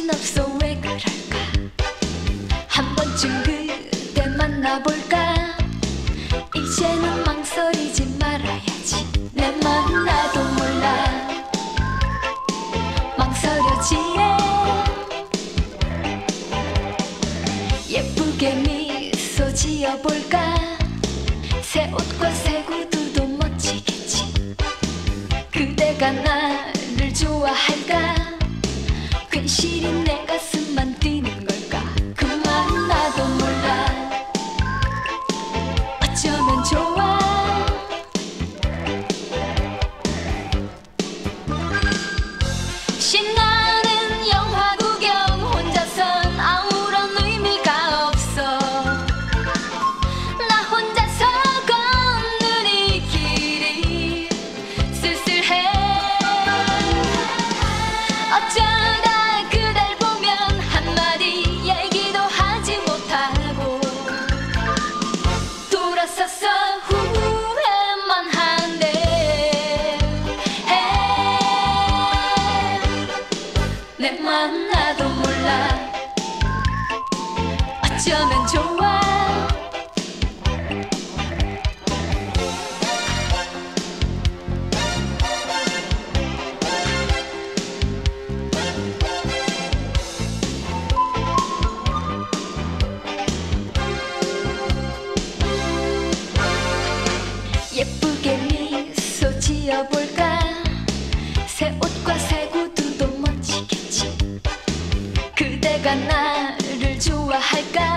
정신없어 왜 그럴까. 한 번쯤 그대 만나볼까. 이제는 망설이지 말아야지. 내 맘 나도 몰라 망설여지네. 예쁘게 미소 지어볼까. 새 옷과 새 구두도 멋지겠지. 그대가 나를 좋아할까. 괜시리 내 가슴만 뛰는 걸까. 그만 나도 몰라 어쩌면 좋아. 신나는 영화 구경 혼자선 아무런 의미가 없어. 나 혼자서 걷는 이 길이 쓸쓸해. 어쩌다 그댈 보면 한마디 얘기도 하지 못하고 돌아서서 후회만 한대. 내 맘 나도 몰라 어쩌면 좋아. 예쁘게 미소 지어볼까. 새 옷과 새 구두도 멋지겠지. 그대가 나를 좋아할까.